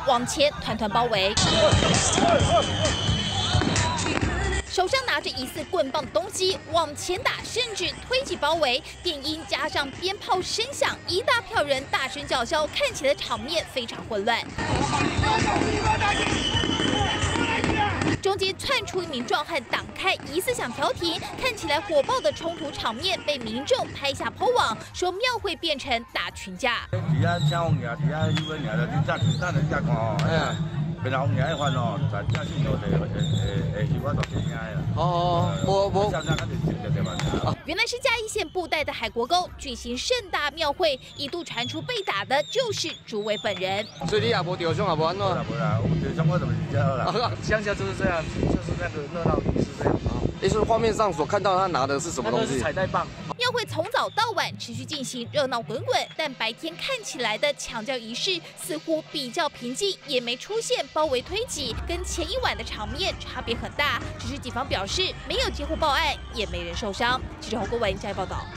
往前团团包围。 手上拿着疑似棍棒的东西往前打，甚至推挤包围，电音加上鞭炮声响，一大票人大声叫嚣，看起来场面非常混乱。中间窜出一名壮汉挡开，疑似想调停，看起来火爆的冲突场面被民众拍下抛网，说庙会变成大群架。 平常嘢款哦，在正信号的是我做这样的。 原来是嘉义县布袋的海国宫举行盛大庙会，一度传出被打的就是主委本人。 所以你也无丢伤，也无安怎？ 没啦，我丢伤我怎么比较好啦？ 乡下就是这样，就是那个热闹仪式这样。 也就是画面上所看到他拿的是什么东西？ 彩带棒。 庙会从早到晚持续进行，热闹滚滚。但白天看起来的抢教仪式似乎比较平静，也没出现包围推挤，跟前一晚的场面差别很大。只是警方表示没有接获报案，也没人受伤。记者侯国文加以报道。